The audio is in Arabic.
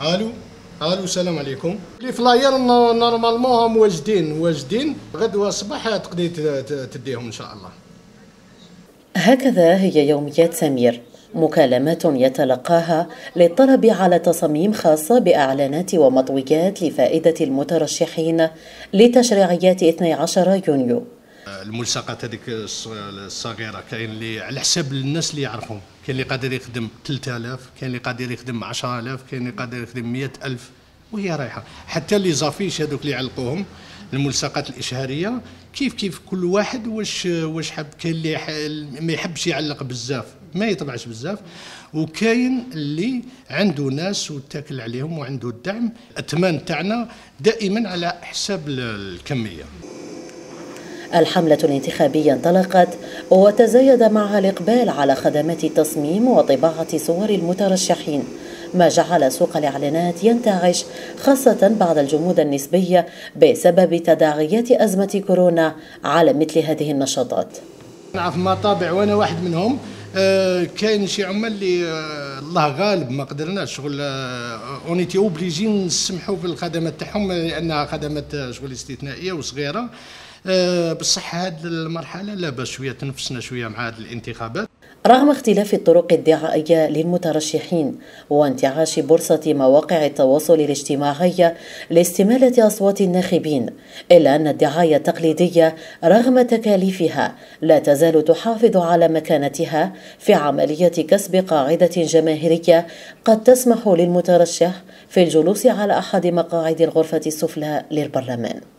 الو الو السلام عليكم. لي فلاير نورمالمون هم واجدين غدوه الصباح تقدري تديهم ان شاء الله. هكذا هي يوميات سمير، مكالمات يتلقاها للطلب على تصاميم خاصة بإعلانات ومطويات لفائدة المترشحين لتشريعيات 12 يونيو. الملصقات هذيك الصغيره كاين اللي على حساب الناس اللي يعرفهم، كاين اللي قادر يخدم 3000، كاين اللي قادر يخدم 10000، كاين اللي قادر يخدم 100000 وهي رايحه. حتى اللي زافيش هذوك اللي يعلقوهم الملصقات الاشهاريه كيف كل واحد واش حاب. كاين اللي ما يحبش يعلق بزاف ما يطبعش بزاف، وكاين اللي عنده ناس وتاكل عليهم وعنده الدعم. الثمن تاعنا دائما على حساب الكميه. الحملة الانتخابية انطلقت وتزايد معها الإقبال على خدمات التصميم وطباعة صور المترشحين، ما جعل سوق الإعلانات ينتعش خاصة بعد الجمود النسبي بسبب تداعيات أزمة كورونا على مثل هذه النشاطات. نعرف مطابع وانا واحد منهم. كاين شي عمال اللي الله غالب ما قدرناش شغل اونيتي اوبليجين نسمحوا في الخدمات تاعهم لانها خدمات شغل استثنائيه وصغيره. بصح هذه المرحله لا باس شويه تنفسنا شويه مع هذه الانتخابات. رغم اختلاف الطرق الدعائية للمترشحين وانتعاش بورصة مواقع التواصل الاجتماعي لاستمالة أصوات الناخبين، إلا أن الدعاية التقليدية رغم تكاليفها لا تزال تحافظ على مكانتها في عملية كسب قاعدة جماهيرية قد تسمح للمترشح في الجلوس على أحد مقاعد الغرفة السفلى للبرلمان.